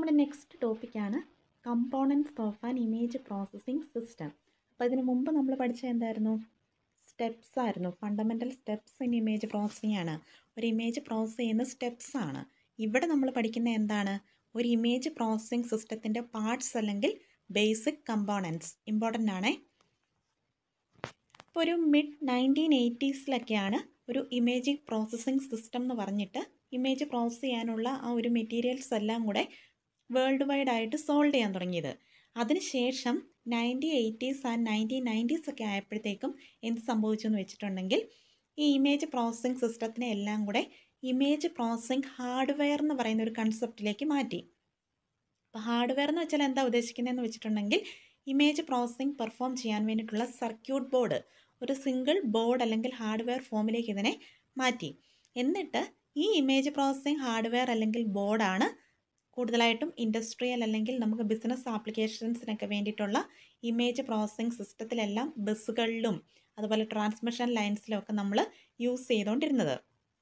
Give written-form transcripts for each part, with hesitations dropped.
നമ്മുടെ നെക്സ്റ്റ് ടോപ്പിക്കാണ് components of an image processing system. അപ്പോൾ ഇതിന് മുമ്പ് നമ്മൾ പഠിച്ച എന്തായിരുന്നു? സ്റ്റെപ്സ് ആയിരുന്നു. Fundamental steps in image processing ആണ്. ഒരു ഇമേജ് പ്രോസസ്സ് ചെയ്യുന്ന സ്റ്റെപ്സ് ആണ്. ഇവിടെ നമ്മൾ പഠിക്കുന്ന എന്താണ്? ഒരു ഇമേജ് പ്രോസസ്സിംഗ് സിസ്റ്റത്തിൻ്റെ പാർട്സ് അല്ലെങ്കിൽ ബേസിക് കമ്പോണൻറ്റ്സ് ഇമ്പോർട്ടൻ്റ് ആണേ. ഇപ്പോൾ ഒരു മിഡ് 1980s ഒരു ഇമേജ് പ്രോസസ്സിംഗ് സിസ്റ്റം എന്ന് പറഞ്ഞിട്ട് ഇമേജ് പ്രോസസ്സ് ചെയ്യാനുള്ള ആ ഒരു മെറ്റീരിയൽസ് എല്ലാം കൂടെ വേൾഡ് വൈഡ് ആയിട്ട് സോൾവ് ചെയ്യാൻ തുടങ്ങിയത്. അതിനുശേഷം 1980s ആൻഡ് 1990s ഒക്കെ ആയപ്പോഴത്തേക്കും എന്ത് സംഭവിച്ചു എന്ന് വെച്ചിട്ടുണ്ടെങ്കിൽ ഈ ഇമേജ് പ്രോസസ്സിംഗ് സിസ്റ്റത്തിനെ എല്ലാം കൂടെ ഇമേജ് പ്രോസസ്സിംഗ് ഹാർഡ്വെയർ എന്ന് പറയുന്ന ഒരു കൺസെപ്റ്റിലേക്ക് മാറ്റി. അപ്പോൾ ഹാർഡ്വെയർ എന്ന് വെച്ചാൽ എന്താ ഉദ്ദേശിക്കുന്നതെന്ന് വെച്ചിട്ടുണ്ടെങ്കിൽ ഇമേജ് പ്രോസസ്സിംഗ് പെർഫോം ചെയ്യാൻ വേണ്ടിയിട്ടുള്ള സർക്യൂട്ട് ബോർഡ്, ഒരു സിംഗിൾ ബോർഡ് അല്ലെങ്കിൽ ഹാർഡ്വെയർ ഫോമിലേക്ക് ഇതിനെ മാറ്റി. എന്നിട്ട് ഈ ഇമേജ് പ്രോസസ്സിംഗ് ഹാർഡ്വെയർ അല്ലെങ്കിൽ ബോർഡാണ് കൂടുതലായിട്ടും ഇൻഡസ്ട്രിയൽ അല്ലെങ്കിൽ നമുക്ക് ബിസിനസ് ആപ്ലിക്കേഷൻസിനൊക്കെ വേണ്ടിയിട്ടുള്ള ഇമേജ് പ്രോസസ്സിംഗ് സിസ്റ്റത്തിലെല്ലാം ബസ്സുകളിലും അതുപോലെ ട്രാൻസ്മിഷൻ ലൈൻസിലും ഒക്കെ നമ്മൾ യൂസ് ചെയ്തുകൊണ്ടിരുന്നത്.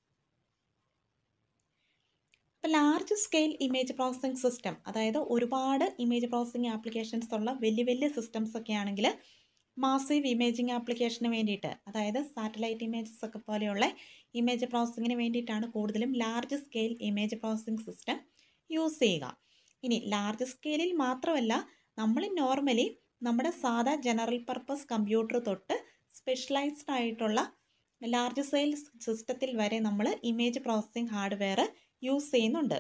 ഇപ്പോൾ large scale image processing system, അതായത് ഒരുപാട് ഇമേജ് പ്രോസസ്സിംഗ് ആപ്ലിക്കേഷൻസ് ഉള്ള വലിയ വലിയ സിസ്റ്റംസ് ഒക്കെ ആണെങ്കിൽ മാസീവ് ഇമേജിംഗ് ആപ്ലിക്കേഷന് വേണ്ടിയിട്ട്, അതായത് സാറ്റലൈറ്റ് ഇമേജസ് ഒക്കെ പോലെയുള്ള ഇമേജ് പ്രോസസ്സിങ്ങിന് വേണ്ടിയിട്ടാണ് കൂടുതലും large scale image processing system use ചെയ്യുക. ഇനി ലാർജ് സ്കെയിലിൽ മാത്രമല്ല, നമ്മൾ നോർമലി നമ്മുടെ സാധാ ജനറൽ പർപ്പസ് കമ്പ്യൂട്ടർ തൊട്ട് സ്പെഷ്യലൈസ്ഡ് ആയിട്ടുള്ള ലാർജ് സ്കെയിൽ സിസ്റ്റത്തിൽ വരെ നമ്മൾ ഇമേജ് പ്രോസസ്സിംഗ് ഹാർഡ്വെയർ യൂസ് ചെയ്യുന്നുണ്ട്.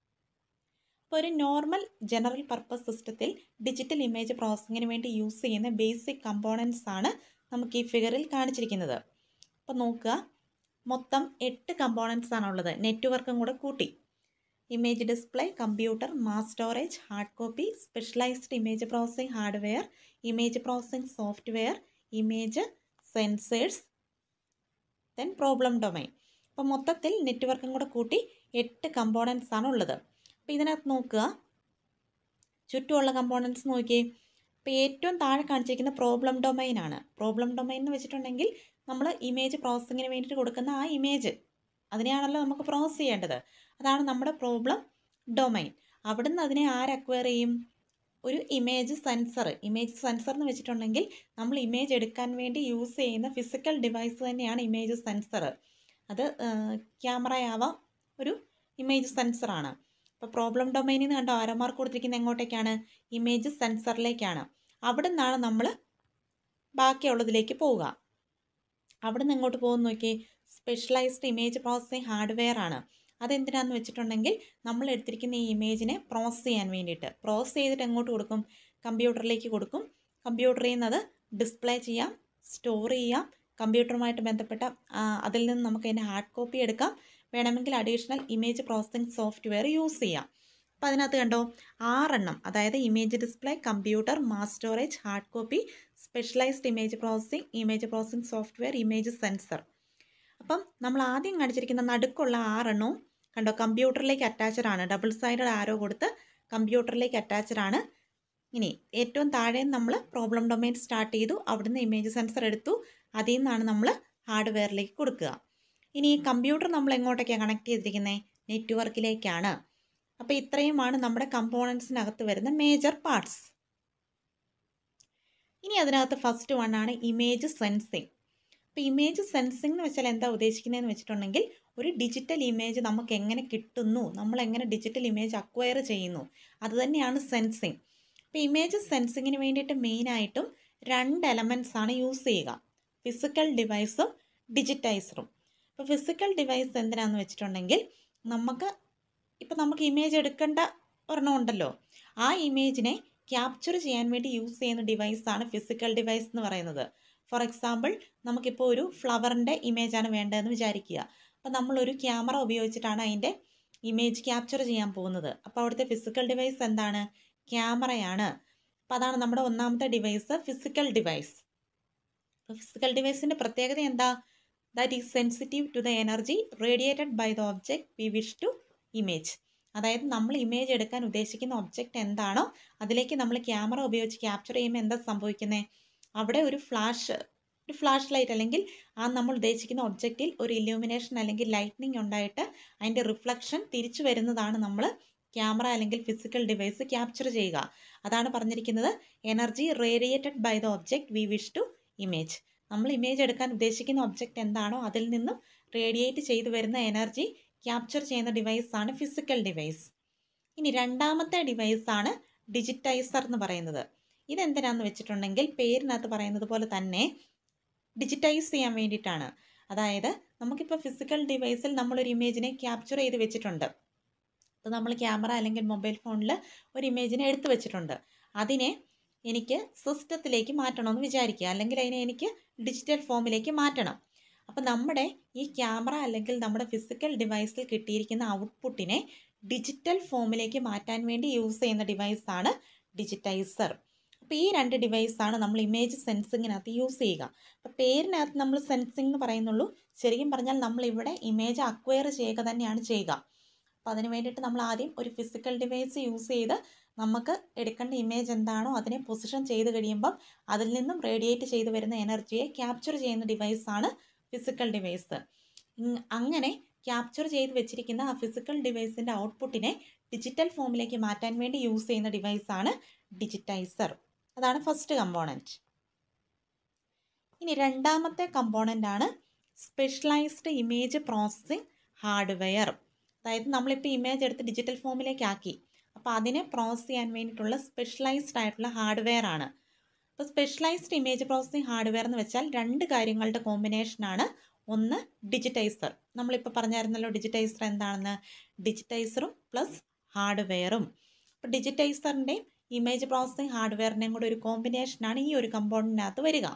അപ്പോൾ ഒരു നോർമൽ ജനറൽ പർപ്പസ് സിസ്റ്റത്തിൽ ഡിജിറ്റൽ ഇമേജ് പ്രോസസ്സിങ്ങിന് വേണ്ടി യൂസ് ചെയ്യുന്ന ബേസിക് കമ്പോണൻറ്റ്സ് ആണ് നമുക്ക് ഈ ഫിഗറിൽ കാണിച്ചിരിക്കുന്നത്. അപ്പോൾ നോക്കുക, മൊത്തം 8 കമ്പോണൻറ്റ്സ് ആണുള്ളത്, നെറ്റ്വർക്കും കൂടെ കൂട്ടി. Image display, computer, mass storage, hard copy, specialised image processing hardware, image processing software, image sensors, then problem domain. അപ്പോൾ മൊത്തത്തിൽ നെറ്റ്വർക്കും കൂടെ കൂട്ടി 8 കമ്പോണൻറ്റ്സ് ആണ് ഉള്ളത്. അപ്പോൾ ഇതിനകത്ത് നോക്കുക, ചുറ്റുമുള്ള കമ്പോണൻറ്റ്സ് നോക്കിയേ. ഇപ്പോൾ ഏറ്റവും താഴെ കാണിച്ചിരിക്കുന്ന പ്രോബ്ലം ഡൊമൈൻ ആണ്. പ്രോബ്ലം ഡൊമൈൻ എന്ന് വെച്ചിട്ടുണ്ടെങ്കിൽ നമ്മൾ ഇമേജ് പ്രോസസ്സിങ്ങിന് വേണ്ടിയിട്ട് കൊടുക്കുന്ന ആ ഇമേജ്, അതിനെയാണല്ലോ നമുക്ക് പ്രോസസ്സ് ചെയ്യേണ്ടത്. അതാണ് നമ്മുടെ പ്രോബ്ലം ഡൊമൈൻ. അവിടുന്ന് അതിനെ അക്വയർ ചെയ്യും? ഒരു ഇമേജ് സെൻസർ. ഇമേജ് സെൻസർ എന്ന് വെച്ചിട്ടുണ്ടെങ്കിൽ നമ്മൾ ഇമേജ് എടുക്കാൻ വേണ്ടി യൂസ് ചെയ്യുന്ന ഫിസിക്കൽ ഡിവൈസ് തന്നെയാണ് ഇമേജ് സെൻസർ. അത് ക്യാമറയാവാം, ഒരു ഇമേജ് സെൻസറാണ്. അപ്പോൾ പ്രോബ്ലം ഡൊമൈനിൽ നിന്ന് കണ്ടോ ആരോ മാർക്ക് കൊടുത്തിരിക്കുന്നത് എങ്ങോട്ടേക്കാണ്? ഇമേജ് സെൻസറിലേക്കാണ്. അവിടെ നിന്നാണ് നമ്മൾ ബാക്കിയുള്ളതിലേക്ക് പോവുക. അവിടെ നിന്ന് എങ്ങോട്ട് പോകുന്നു നോക്കി? സ്പെഷ്യലൈസ്ഡ് ഇമേജ് പ്രോസസ്സിംഗ് ഹാർഡ്വെയർ ആണ്. അതെന്തിനാന്ന് വെച്ചിട്ടുണ്ടെങ്കിൽ നമ്മൾ എടുത്തിരിക്കുന്ന ഈ ഇമേജിനെ പ്രോസസ്സ് ചെയ്യാൻ വേണ്ടിയിട്ട്. പ്രോസസ്സ് ചെയ്തിട്ട് എങ്ങോട്ട് കൊടുക്കും? കമ്പ്യൂട്ടറിലേക്ക് കൊടുക്കും. കമ്പ്യൂട്ടറിൽ നിന്ന് അത് ഡിസ്പ്ലേ ചെയ്യാം, സ്റ്റോർ ചെയ്യാം. കമ്പ്യൂട്ടറുമായിട്ട് ബന്ധപ്പെട്ട അതിൽ നിന്ന് നമുക്ക് അതിൻ്റെ ഹാർഡ് കോപ്പി എടുക്കാം. വേണമെങ്കിൽ additional image processing software use ചെയ്യാം. അപ്പോൾ അതിനകത്ത് കണ്ടോ 6 എണ്ണം, അതായത് image display, computer, mass storage, hard copy, specialised image processing, image processing software, image sensor. അപ്പം നമ്മൾ ആദ്യം കാണിച്ചിരിക്കുന്ന നടുക്കുള്ള 6 എണ്ണവും കണ്ടോ കമ്പ്യൂട്ടറിലേക്ക് അറ്റാച്ച്ഡ് ആണ്. ഡബിൾ സൈഡഡ് ആരോ കൊടുത്ത് കമ്പ്യൂട്ടറിലേക്ക് അറ്റാച്ച്ഡ് ആണ്. ഇനി ഏറ്റവും താഴെ നമ്മൾ പ്രോബ്ലം ഡൊമൈൻ സ്റ്റാർട്ട് ചെയ്തു, അവിടുന്ന് ഇമേജ് സെൻസർ എടുത്തു, അതിൽ നിന്നാണ് നമ്മൾ ഹാർഡ്വെയറിലേക്ക് കൊടുക്കുക. ഇനി ഈ കമ്പ്യൂട്ടർ നമ്മൾ എങ്ങോട്ടൊക്കെയാണ് കണക്ട് ചെയ്തിരിക്കുന്നത്? നെറ്റ്വർക്കിലേക്കാണ്. അപ്പോൾ ഇത്രയുമാണ് നമ്മുടെ കമ്പോണൻസിനകത്ത് വരുന്ന മേജർ പാർട്സ്. ഇനി അതിനകത്ത് ഫസ്റ്റ് വൺ ആണ് ഇമേജ് സെൻസിങ്. അപ്പോൾ ഇമേജ് സെൻസിങ് എന്ന് വെച്ചാൽ എന്താ ഉദ്ദേശിക്കുന്നതെന്ന് വെച്ചിട്ടുണ്ടെങ്കിൽ ഒരു ഡിജിറ്റൽ ഇമേജ് നമുക്ക് എങ്ങനെ കിട്ടുന്നു, നമ്മൾ എങ്ങനെ ഡിജിറ്റൽ ഇമേജ് അക്വയർ ചെയ്യുന്നു, അതുതന്നെയാണ് സെൻസിങ്. അപ്പോൾ ഇമേജ് സെൻസിങ്ങിന് വേണ്ടിയിട്ട് മെയിനായിട്ടും 2 എലമെൻറ്റ്സ് ആണ് യൂസ് ചെയ്യുക, ഫിസിക്കൽ ഡിവൈസും ഡിജിറ്റൈസറും. ഇപ്പോൾ ഫിസിക്കൽ ഡിവൈസ് എന്തിനാണെന്ന് വെച്ചിട്ടുണ്ടെങ്കിൽ നമുക്ക് ഇമേജ് എടുക്കേണ്ട ഒരെണ്ണം ഉണ്ടല്ലോ, ആ ഇമേജിനെ ക്യാപ്ചർ ചെയ്യാൻ വേണ്ടി യൂസ് ചെയ്യുന്ന ഡിവൈസാണ് ഫിസിക്കൽ ഡിവൈസ് എന്ന് പറയുന്നത്. ഫോർ എക്സാമ്പിൾ, നമുക്കിപ്പോൾ ഒരു ഫ്ലവറിൻ്റെ ഇമേജാണ് വേണ്ടതെന്ന് വിചാരിക്കുക. അപ്പോൾ നമ്മളൊരു ക്യാമറ ഉപയോഗിച്ചിട്ടാണ് അതിൻ്റെ ഇമേജ് ക്യാപ്ചർ ചെയ്യാൻ പോകുന്നത്. അപ്പോൾ അവിടുത്തെ ഫിസിക്കൽ ഡിവൈസ് എന്താണ്? ക്യാമറയാണ്. അപ്പോൾ അതാണ് നമ്മുടെ ഒന്നാമത്തെ ഡിവൈസ്, ഫിസിക്കൽ ഡിവൈസ്. ഫിസിക്കൽ ഡിവൈസിൻ്റെ പ്രത്യേകത എന്താ? That is sensitive to the energy radiated by the object we wish to image. അതായത് നമ്മൾ ഇമേജ് എടുക്കാൻ ഉദ്ദേശിക്കുന്ന ഒബ്ജക്റ്റ് എന്താണോ അതിലേക്ക് നമ്മൾ ക്യാമറ ഉപയോഗിച്ച് ക്യാപ്ചർ ചെയ്യുമ്പോൾ എന്താ സംഭവിക്കുന്നത്? അവിടെ ഒരു ഫ്ലാഷ് ലൈറ്റ് അല്ലെങ്കിൽ നമ്മൾ ഉദ്ദേശിക്കുന്ന ഒബ്ജക്റ്റിൽ ഒരു ഇല്യൂമിനേഷൻ അല്ലെങ്കിൽ ലൈറ്റ്നിങ് ഉണ്ടായിട്ട് അതിൻ്റെ റിഫ്ലക്ഷൻ തിരിച്ചു വരുന്നതാണ് നമ്മൾ ക്യാമറ അല്ലെങ്കിൽ ഫിസിക്കൽ ഡിവൈസ് ക്യാപ്ചർ ചെയ്യുക. അതാണ് പറഞ്ഞിരിക്കുന്നത് energy radiated by the object we wish to image. നമ്മൾ ഇമേജ് എടുക്കാൻ ഉദ്ദേശിക്കുന്ന ഒബ്ജക്റ്റ് എന്താണോ അതിൽ നിന്നും റേഡിയേറ്റ് ചെയ്തു വരുന്ന എനർജി ക്യാപ്ചർ ചെയ്യുന്ന ഡിവൈസാണ് ഫിസിക്കൽ ഡിവൈസ്. ഇനി രണ്ടാമത്തെ ഡിവൈസാണ് ഡിജിറ്റൈസർ എന്ന് പറയുന്നത്. ഇതെന്തിനാന്ന് വെച്ചിട്ടുണ്ടെങ്കിൽ പേരിനകത്ത് പറയുന്നത് പോലെ തന്നെ ഡിജിറ്റൈസ് ചെയ്യാൻ വേണ്ടിയിട്ടാണ്. അതായത് നമുക്കിപ്പോൾ ഫിസിക്കൽ ഡിവൈസിൽ നമ്മളൊരു ഇമേജിനെ ക്യാപ്ചർ ചെയ്ത് വെച്ചിട്ടുണ്ട്. അപ്പോൾ നമ്മൾ ക്യാമറ അല്ലെങ്കിൽ മൊബൈൽ ഫോണിൽ ഒരു ഇമേജിനെ എടുത്തു വെച്ചിട്ടുണ്ട്. അതിനെ എനിക്ക് സിസ്റ്റത്തിലേക്ക് മാറ്റണമെന്ന് വിചാരിക്കുക, അല്ലെങ്കിൽ അതിനെ എനിക്ക് ഡിജിറ്റൽ ഫോമിലേക്ക് മാറ്റണം. അപ്പോൾ നമ്മുടെ ഈ ക്യാമറ അല്ലെങ്കിൽ നമ്മുടെ ഫിസിക്കൽ ഡിവൈസിൽ കിട്ടിയിരിക്കുന്ന ഔട്ട്പുട്ടിനെ ഡിജിറ്റൽ ഫോമിലേക്ക് മാറ്റാൻ വേണ്ടി യൂസ് ചെയ്യുന്ന ഡിവൈസാണ് ഡിജിറ്റൈസർ. അപ്പോൾ ഈ രണ്ട് ഡിവൈസാണ് നമ്മൾ ഇമേജ് സെൻസിങ്ങിനകത്ത് യൂസ് ചെയ്യുക. അപ്പോൾ പേരിനകത്ത് നമ്മൾ സെൻസിങ് എന്ന് പറയുന്നുള്ളൂ, ശരിക്കും പറഞ്ഞാൽ നമ്മളിവിടെ ഇമേജ് അക്വയർ ചെയ്യുക തന്നെയാണ് ചെയ്യുക. അപ്പോൾ അതിന് വേണ്ടിയിട്ട് നമ്മൾ ആദ്യം ഒരു ഫിസിക്കൽ ഡിവൈസ് യൂസ് ചെയ്ത് നമുക്ക് എടുക്കേണ്ട ഇമേജ് എന്താണോ അതിനെ പൊസിഷൻ ചെയ്ത് കഴിയുമ്പം അതിൽ നിന്നും റേഡിയേറ്റ് ചെയ്ത് വരുന്ന എനർജിയെ ക്യാപ്ചർ ചെയ്യുന്ന ഡിവൈസാണ് ഫിസിക്കൽ ഡിവൈസ്. അങ്ങനെ ക്യാപ്ചർ ചെയ്ത് വെച്ചിരിക്കുന്ന ആ ഫിസിക്കൽ ഡിവൈസിൻ്റെ ഔട്ട്പുട്ടിനെ ഡിജിറ്റൽ ഫോമിലേക്ക് മാറ്റാൻ വേണ്ടി യൂസ് ചെയ്യുന്ന ഡിവൈസാണ് ഡിജിറ്റൈസർ. അതാണ് ഫസ്റ്റ് കമ്പോണൻറ്റ്. ഇനി രണ്ടാമത്തെ കമ്പോണൻ്റ് ആണ് സ്പെഷ്യലൈസ്ഡ് ഇമേജ് പ്രോസസ്സിംഗ് ഹാർഡ്വെയർ. അതായത് നമ്മളിപ്പോൾ ഇമേജ് എടുത്ത് ഡിജിറ്റൽ ഫോമിലേക്ക് ആക്കി, അപ്പോൾ അതിനെ പ്രോസസ്സ് ചെയ്യാൻ വേണ്ടിയിട്ടുള്ള സ്പെഷ്യലൈസ്ഡ് ആയിട്ടുള്ള ഹാർഡ്വെയർ ആണ്. അപ്പോൾ സ്പെഷ്യലൈസ്ഡ് ഇമേജ് പ്രോസസ്സിംഗ് ഹാർഡ്വെയർ എന്ന് വെച്ചാൽ രണ്ട് കാര്യങ്ങളുടെ കോമ്പിനേഷനാണ്. ഒന്ന് ഡിജിറ്റൈസർ, നമ്മളിപ്പോൾ പറഞ്ഞായിരുന്നല്ലോ ഡിജിറ്റൈസർ എന്താണെന്ന്, ഡിജിറ്റൈസറും പ്ലസ് ഹാർഡ്വെയറും. അപ്പോൾ ഡിജിറ്റൈസറിൻ്റെയും ഇമേജ് പ്രോസസ്സിംഗ് ഹാർഡ്വെയറിൻ്റെയും കൂടെ ഒരു കോമ്പിനേഷനാണ് ഈ ഒരു കമ്പോണൻറ്റിനകത്ത് വരിക.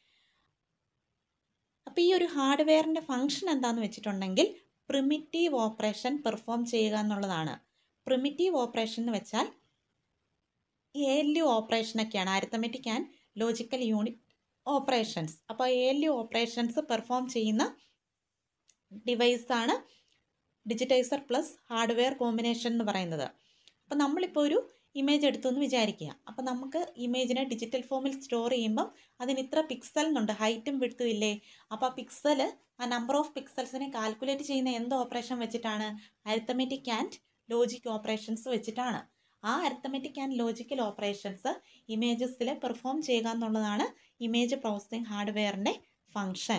അപ്പോൾ ഈ ഒരു ഹാർഡ്വെയറിൻ്റെ ഫംഗ്ഷൻ എന്താണെന്ന് വെച്ചിട്ടുണ്ടെങ്കിൽ പ്രിമിറ്റീവ് ഓപ്പറേഷൻ പെർഫോം ചെയ്യുക എന്നുള്ളതാണ്. പ്രിമിറ്റീവ് ഓപ്പറേഷൻ എന്ന് വെച്ചാൽ ALU ഓപ്പറേഷനൊക്കെയാണ്, arithmetic and logical unit operations. അപ്പോൾ ALU ഓപ്പറേഷൻസ് പെർഫോം ചെയ്യുന്ന ഡിവൈസാണ് ഡിജിറ്റൈസർ പ്ലസ് ഹാർഡ്വെയർ കോമ്പിനേഷൻ എന്ന് പറയുന്നത്. അപ്പോൾ നമ്മളിപ്പോൾ ഒരു ഇമേജ് എടുത്തു എന്ന് വിചാരിക്കുക. അപ്പോൾ നമുക്ക് ഇമേജിനെ ഡിജിറ്റൽ ഫോമിൽ സ്റ്റോർ ചെയ്യുമ്പം അതിന് ഇത്ര പിക്സൽ എന്നുണ്ട്, ഹൈറ്റും വിഡ്ത്തും ഇല്ലേ. അപ്പോൾ ആ പിക്സൽ, ആ നമ്പർ ഓഫ് പിക്സൽസിനെ കാൽക്കുലേറ്റ് ചെയ്യുന്ന എന്ത് ഓപ്പറേഷൻ വെച്ചിട്ടാണ്, അരിത്തമെറ്റിക് ആൻഡ് ലോജിക് ഓപ്പറേഷൻസ് വെച്ചിട്ടാണ്. ആ അരിത്തമെറ്റിക് ആൻഡ് ലോജിക്കൽ ഓപ്പറേഷൻസ് ഇമേജസിൽ പെർഫോം ചെയ്യുക എന്നുള്ളതാണ് ഇമേജ് പ്രോസസ്സിംഗ് ഹാർഡ്വെയറിൻ്റെ ഫങ്ഷൻ.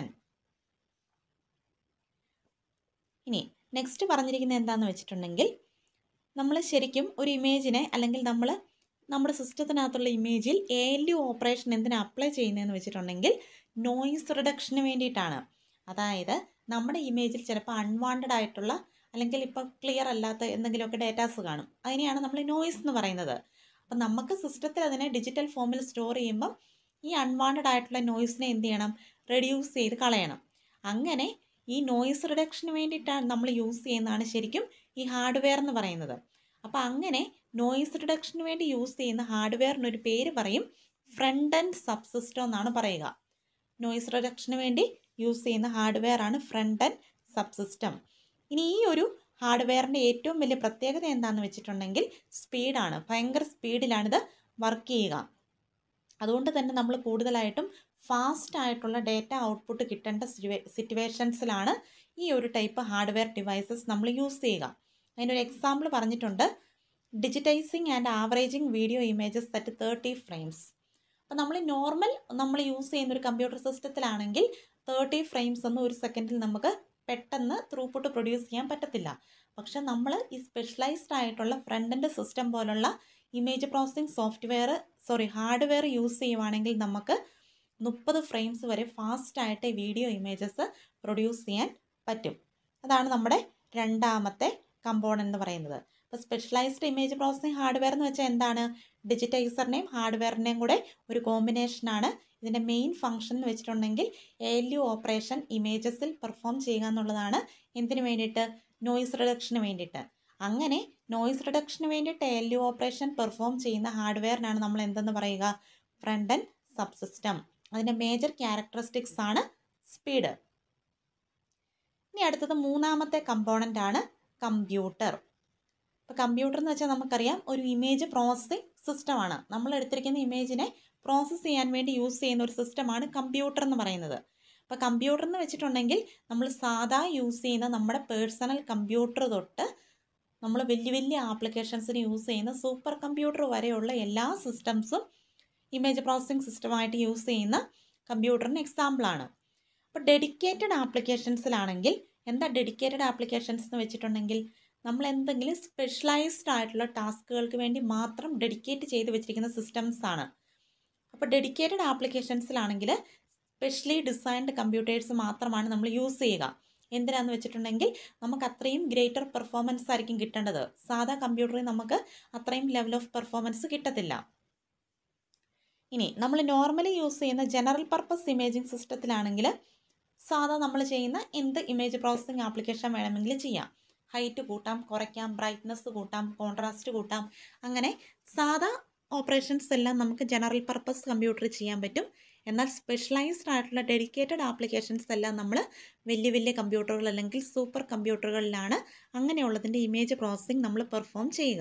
ഇനി നെക്സ്റ്റ് പറഞ്ഞിരിക്കുന്നത് എന്താണെന്ന് വെച്ചിട്ടുണ്ടെങ്കിൽ നമ്മൾ ശരിക്കും ഒരു ഇമേജിനെ അല്ലെങ്കിൽ നമ്മുടെ സിസ്റ്റത്തിനകത്തുള്ള ഇമേജിൽ ALU ഓപ്പറേഷൻ എന്തിനാണ് അപ്ലൈ ചെയ്യുന്നതെന്ന് വെച്ചിട്ടുണ്ടെങ്കിൽ നോയിസ് റിഡക്ഷന് വേണ്ടിയിട്ടാണ്. അതായത് നമ്മുടെ ഇമേജിൽ ചിലപ്പോൾ അൺവാണ്ടഡ് ആയിട്ടുള്ള അല്ലെങ്കിൽ ഇപ്പോൾ ക്ലിയർ അല്ലാത്ത എന്തെങ്കിലുമൊക്കെ ഡേറ്റാസ് കാണും, അതിനെയാണ് നമ്മൾ നോയിസ് എന്ന് പറയുന്നത്. അപ്പം നമുക്ക് സിസ്റ്റത്തിൽ അതിനെ ഡിജിറ്റൽ ഫോമിൽ സ്റ്റോർ ചെയ്യുമ്പം ഈ അൺവാണ്ടഡ് ആയിട്ടുള്ള നോയിസിനെ എന്ത് ചെയ്യണം, റെഡ്യൂസ് ചെയ്ത് കളയണം. അങ്ങനെ ഈ നോയിസ് റിഡക്ഷന് വേണ്ടിയിട്ടാണ് നമ്മൾ യൂസ് ചെയ്യുന്നതാണ് ശരിക്കും ഈ ഹാർഡ്വെയർ എന്ന് പറയുന്നത്. അപ്പോൾ അങ്ങനെ നോയിസ് റിഡക്ഷന് വേണ്ടി യൂസ് ചെയ്യുന്ന ഹാർഡ്വെയറിനൊരു പേര് പറയും ഫ്രണ്ട് എൻഡ് സബ്സിസ്റ്റം എന്നാണ് പറയുക. നോയിസ് റിഡക്ഷന് വേണ്ടി യൂസ് ചെയ്യുന്ന ഹാർഡ്വെയർ ആണ് ഫ്രണ്ട് എൻഡ് സബ്സിസ്റ്റം. ഇനി ഈ ഒരു ഹാർഡ്വെയറിൻ്റെ ഏറ്റവും വലിയ പ്രത്യേകത എന്താണെന്ന് വെച്ചിട്ടുണ്ടെങ്കിൽ സ്പീഡാണ്. ഭയങ്കര സ്പീഡിലാണിത് വർക്ക് ചെയ്യുക. അതുകൊണ്ട് തന്നെ നമ്മൾ കൂടുതലായിട്ടും ഫാസ്റ്റ് ആയിട്ടുള്ള ഡേറ്റ ഔട്ട്പുട്ട് കിട്ടേണ്ട സിറ്റുവേഷൻസിലാണ് ഈ ഒരു ടൈപ്പ് ഹാർഡ്വെയർ ഡിവൈസസ് നമ്മൾ യൂസ് ചെയ്യുക. അതിനൊരു എക്സാമ്പിൾ പറഞ്ഞിട്ടുണ്ട്, digitising and averaging video images at 30 frames. അപ്പോൾ നമ്മൾ യൂസ് ചെയ്യുന്ന ഒരു കമ്പ്യൂട്ടർ സിസ്റ്റത്തിലാണെങ്കിൽ 30 ഫ്രെയിംസ് ഒന്നും ഒരു സെക്കൻഡിൽ നമുക്ക് പെട്ടെന്ന് ത്രൂപുട്ട് പ്രൊഡ്യൂസ് ചെയ്യാൻ പറ്റത്തില്ല. പക്ഷെ നമ്മൾ ഈ സ്പെഷ്യലൈസ്ഡ് ആയിട്ടുള്ള ഫ്രണ്ട് എൻഡ് സിസ്റ്റം പോലുള്ള ഇമേജ് പ്രോസസ്സിംഗ് ഹാർഡ്വെയർ യൂസ് ചെയ്യുവാണെങ്കിൽ നമുക്ക് 30 ഫ്രെയിംസ് വരെ ഫാസ്റ്റായിട്ട് വീഡിയോ ഇമേജസ് പ്രൊഡ്യൂസ് ചെയ്യാൻ പറ്റും. അതാണ് നമ്മുടെ രണ്ടാമത്തെ കമ്പോണൻ്റ് എന്ന് പറയുന്നത്. അപ്പോൾ സ്പെഷ്യലൈസ്ഡ് ഇമേജ് പ്രോസസ്സിംഗ് ഹാർഡ്വെയർ എന്ന് വെച്ചാൽ എന്താണ്, ഡിജിറ്റൈസറിനെയും ഹാർഡ്വെയറിനെയും കൂടെ ഒരു കോമ്പിനേഷനാണ്. ഇതിൻ്റെ മെയിൻ ഫംഗ്ഷൻ എന്ന് വെച്ചിട്ടുണ്ടെങ്കിൽ ALU ഓപ്പറേഷൻ ഇമേജസിൽ പെർഫോം ചെയ്യുക എന്നുള്ളതാണ്. എന്തിനു വേണ്ടിയിട്ട്, നോയിസ് റിഡക്ഷന് വേണ്ടിയിട്ട്. അങ്ങനെ നോയിസ് റിഡക്ഷന് വേണ്ടിയിട്ട് ALU ഓപ്പറേഷൻ പെർഫോം ചെയ്യുന്ന ഹാർഡ്വെയറിനാണ് നമ്മൾ എന്തെന്ന് പറയുക, ഫ്രണ്ട് എൻഡ് സബ്സിസ്റ്റം. അതിൻ്റെ മേജർ ക്യാരക്ടറിസ്റ്റിക്സ് ആണ് സ്പീഡ്. ഇനി അടുത്തത് മൂന്നാമത്തെ കമ്പോണൻ്റ് ആണ് കമ്പ്യൂട്ടർ. ഇപ്പോൾ കമ്പ്യൂട്ടർ എന്ന് വെച്ചാൽ നമുക്കറിയാം ഒരു ഇമേജ് പ്രോസസ്സിംഗ് സിസ്റ്റമാണ്. നമ്മൾ എടുത്തിരിക്കുന്ന ഇമേജിനെ പ്രോസസ്സ് ചെയ്യാൻ വേണ്ടി യൂസ് ചെയ്യുന്ന ഒരു സിസ്റ്റമാണ് കമ്പ്യൂട്ടർ എന്ന് പറയുന്നത്. അപ്പോൾ കമ്പ്യൂട്ടർ എന്ന് വെച്ചിട്ടുണ്ടെങ്കിൽ നമ്മൾ സാധാ യൂസ് ചെയ്യുന്ന നമ്മുടെ പേഴ്സണൽ കമ്പ്യൂട്ടർ തൊട്ട് നമ്മൾ വലിയ വലിയ ആപ്ലിക്കേഷൻസിന് യൂസ് ചെയ്യുന്ന സൂപ്പർ കമ്പ്യൂട്ടർ വരെയുള്ള എല്ലാ സിസ്റ്റംസും ഇമേജ് പ്രോസസ്സിംഗ് സിസ്റ്റമായിട്ട് യൂസ് ചെയ്യുന്ന കമ്പ്യൂട്ടറിന് എക്സാമ്പിളാണ്. അപ്പോൾ ഡെഡിക്കേറ്റഡ് ആപ്ലിക്കേഷൻസിലാണെങ്കിൽ എന്താ ഡെഡിക്കേറ്റഡ് ആപ്ലിക്കേഷൻസ് എന്ന് വെച്ചിട്ടുണ്ടെങ്കിൽ നമ്മൾ എന്തെങ്കിലും സ്പെഷ്യലൈസ്ഡ് ആയിട്ടുള്ള ടാസ്കുകൾക്ക് വേണ്ടി മാത്രം ഡെഡിക്കേറ്റ് ചെയ്ത് വെച്ചിരിക്കുന്ന സിസ്റ്റംസ് ആണ്. അപ്പോൾ ഡെഡിക്കേറ്റഡ് ആപ്ലിക്കേഷൻസിലാണെങ്കിൽ സ്പെഷ്യലി ഡിസൈൻഡ് കമ്പ്യൂട്ടേഴ്സ് മാത്രമാണ് നമ്മൾ യൂസ് ചെയ്യുക. എന്തിനാന്ന് വെച്ചിട്ടുണ്ടെങ്കിൽ നമുക്ക് അത്രയും ഗ്രേറ്റർ പെർഫോമൻസ് ആയിരിക്കും കിട്ടേണ്ടത്. സാധാ കമ്പ്യൂട്ടറിൽ നമുക്ക് അത്രയും ലെവൽ ഓഫ് പെർഫോമൻസ് കിട്ടത്തില്ല. ഇനി നമ്മൾ നോർമലി യൂസ് ചെയ്യുന്ന ജനറൽ പർപ്പസ് ഇമേജിംഗ് സിസ്റ്റത്തിലാണെങ്കിൽ സാധാ നമ്മൾ ചെയ്യുന്ന എന്ത് ഇമേജ് പ്രോസസ്സിംഗ് ആപ്ലിക്കേഷൻ വേണമെങ്കിലും ചെയ്യാം. ഹൈറ്റ് കൂട്ടാം, കുറയ്ക്കാം, ബ്രൈറ്റ്നസ് കൂട്ടാം, കോൺട്രാസ്റ്റ് കൂട്ടാം. അങ്ങനെ സാധാ ഓപ്പറേഷൻസ് എല്ലാം നമുക്ക് ജനറൽ പർപ്പസ് കമ്പ്യൂട്ടറിൽ ചെയ്യാൻ പറ്റും. എന്നാൽ സ്പെഷ്യലൈസ്ഡ് ആയിട്ടുള്ള ഡെഡിക്കേറ്റഡ് ആപ്ലിക്കേഷൻസ് എല്ലാം നമ്മൾ വലിയ വലിയ കമ്പ്യൂട്ടറുകൾ അല്ലെങ്കിൽ സൂപ്പർ കമ്പ്യൂട്ടറുകളിലാണ് അങ്ങനെയുള്ളതിൻ്റെ ഇമേജ് പ്രോസസ്സിംഗ് നമ്മൾ പെർഫോം ചെയ്യുക.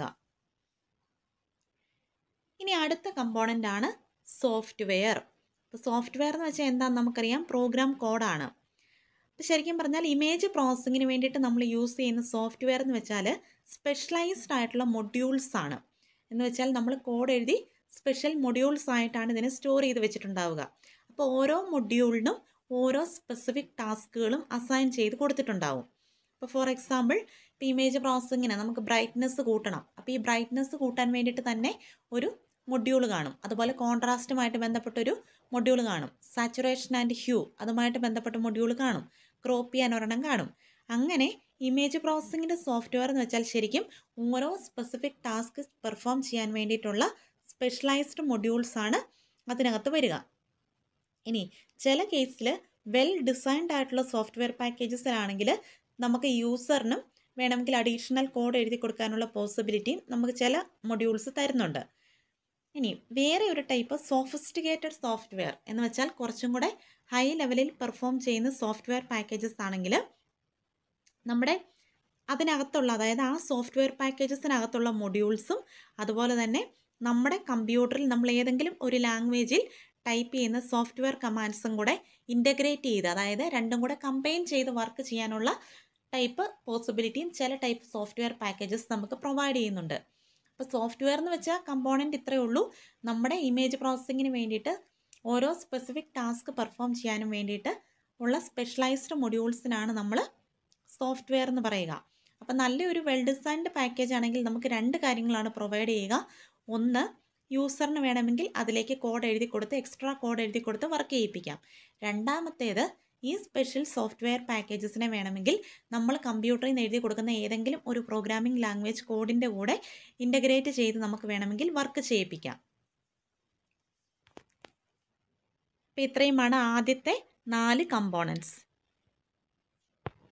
ഇനി അടുത്ത കമ്പോണൻ്റ് ആണ് സോഫ്റ്റ്വെയർ. ഇപ്പോൾ സോഫ്റ്റ്വെയർ എന്ന് വെച്ചാൽ എന്താണെന്ന് നമുക്കറിയാം, പ്രോഗ്രാം കോഡാണ്. അപ്പോൾ ശരിക്കും പറഞ്ഞാൽ ഇമേജ് പ്രോസസ്സിങ്ങിന് വേണ്ടിയിട്ട് നമ്മൾ യൂസ് ചെയ്യുന്ന സോഫ്റ്റ്വെയർ എന്ന് വെച്ചാൽ സ്പെഷ്യലൈസ്ഡ് ആയിട്ടുള്ള മൊഡ്യൂൾസ് ആണ്. എന്ന് വെച്ചാൽ നമ്മൾ കോഡ് എഴുതി സ്പെഷ്യൽ മൊഡ്യൂൾസ് ആയിട്ടാണ് ഇതിനെ സ്റ്റോർ ചെയ്ത് വെച്ചിട്ടുണ്ടാവുക. അപ്പോൾ ഓരോ മൊഡ്യൂളിനും ഓരോ സ്പെസിഫിക് ടാസ്കുകളും അസൈൻ ചെയ്ത് കൊടുത്തിട്ടുണ്ടാവും. ഇപ്പോൾ ഫോർ എക്സാമ്പിൾ ഇപ്പോൾ ഇമേജ് പ്രോസസ്സിങ്ങിന് നമുക്ക് ബ്രൈറ്റ്നസ് കൂട്ടണം. അപ്പോൾ ഈ ബ്രൈറ്റ്നസ് കൂട്ടാൻ വേണ്ടിയിട്ട് തന്നെ ഒരു മൊഡ്യൂൾ കാണും. അതുപോലെ കോൺട്രാസ്റ്റുമായിട്ട് ബന്ധപ്പെട്ടൊരു മൊഡ്യൂൾ കാണും. സാച്ചുറേഷൻ ആൻഡ് ഹ്യൂ അതുമായിട്ട് ബന്ധപ്പെട്ട മൊഡ്യൂൾ കാണും. ക്രോപ്പ് ചെയ്യാൻ ഒരെണ്ണം കാണും. അങ്ങനെ ഇമേജ് പ്രോസസ്സിങ്ങിൻ്റെ സോഫ്റ്റ്വെയർ എന്ന് വെച്ചാൽ ശരിക്കും ഓരോ സ്പെസിഫിക് ടാസ്ക് പെർഫോം ചെയ്യാൻ വേണ്ടിയിട്ടുള്ള സ്പെഷ്യലൈസ്ഡ് മൊഡ്യൂൾസ് ആണ് അതിനകത്ത് വരിക. ഇനി ചില കേസിൽ വെൽ ഡിസൈൻഡ് ആയിട്ടുള്ള സോഫ്റ്റ്വെയർ പാക്കേജസിലാണെങ്കിൽ നമുക്ക് യൂസറിനും വേണമെങ്കിൽ അഡീഷണൽ കോഡ് എഴുതി കൊടുക്കാനുള്ള പോസിബിലിറ്റിയും നമുക്ക് ചില മൊഡ്യൂൾസ് തരുന്നുണ്ട്. ഇനി വേറെ ഒരു ടൈപ്പ് സോഫിസ്റ്റിക്കേറ്റഡ് സോഫ്റ്റ്വെയർ എന്ന് വെച്ചാൽ കുറച്ചും കൂടെ ഹൈ ലെവലിൽ പെർഫോം ചെയ്യുന്ന സോഫ്റ്റ്വെയർ പാക്കേജസ് ആണെങ്കിൽ നമ്മുടെ അതിനകത്തുള്ള അതായത് ആ സോഫ്റ്റ്വെയർ പാക്കേജസിനകത്തുള്ള മൊഡ്യൂൾസും അതുപോലെ തന്നെ നമ്മുടെ കമ്പ്യൂട്ടറിൽ നമ്മൾ ഏതെങ്കിലും ഒരു ലാംഗ്വേജിൽ ടൈപ്പ് ചെയ്യുന്ന സോഫ്റ്റ്വെയർ കമാൻഡ്സും കൂടെ ഇൻ്റഗ്രേറ്റ് ചെയ്ത് അതായത് രണ്ടും കൂടെ കമ്പൈൻ ചെയ്ത് വർക്ക് ചെയ്യാനുള്ള ടൈപ്പ് പോസിബിലിറ്റിയും ചില ടൈപ്പ് സോഫ്റ്റ്വെയർ പാക്കേജസ് നമുക്ക് പ്രൊവൈഡ് ചെയ്യുന്നുണ്ട്. അപ്പോൾ സോഫ്റ്റ്വെയർ എന്ന് വെച്ചാൽ കമ്പോണൻറ്റ് ഇത്രയേ ഉള്ളൂ. നമ്മുടെ ഇമേജ് പ്രോസസ്സിങ്ങിന് വേണ്ടിയിട്ട് ഓരോ സ്പെസിഫിക് ടാസ്ക് പെർഫോം ചെയ്യാനും വേണ്ടിയിട്ട് ഉള്ള സ്പെഷ്യലൈസ്ഡ് മൊഡ്യൂൾസിനാണ് നമ്മൾ സോഫ്റ്റ്വെയർ എന്ന് പറയുക. അപ്പോൾ നല്ലൊരു വെൽ ഡിസൈൻഡ് പാക്കേജ് ആണെങ്കിൽ നമുക്ക് രണ്ട് കാര്യങ്ങളാണ് പ്രൊവൈഡ് ചെയ്യുക. ഒന്ന്, യൂസറിന് വേണമെങ്കിൽ അതിലേക്ക് കോഡ് എഴുതി കൊടുത്ത് എക്സ്ട്രാ കോഡ് എഴുതി കൊടുത്ത് വർക്ക് ചെയ്യിപ്പിക്കാം. രണ്ടാമത്തേത്, ഈ സ്പെഷ്യൽ സോഫ്റ്റ്വെയർ പാക്കേജസിനെ വേണമെങ്കിൽ നമ്മൾ കമ്പ്യൂട്ടറിൽ നിന്ന് എഴുതി കൊടുക്കുന്ന ഏതെങ്കിലും ഒരു പ്രോഗ്രാമിംഗ് ലാംഗ്വേജ് കോഡിൻ്റെ കൂടെ ഇൻ്റഗ്രേറ്റ് ചെയ്ത് നമുക്ക് വേണമെങ്കിൽ വർക്ക് ചെയ്യിപ്പിക്കാം. അപ്പോൾ ഇത്രയുമാണ് ആദ്യത്തെ 4 കമ്പോണൻസ്.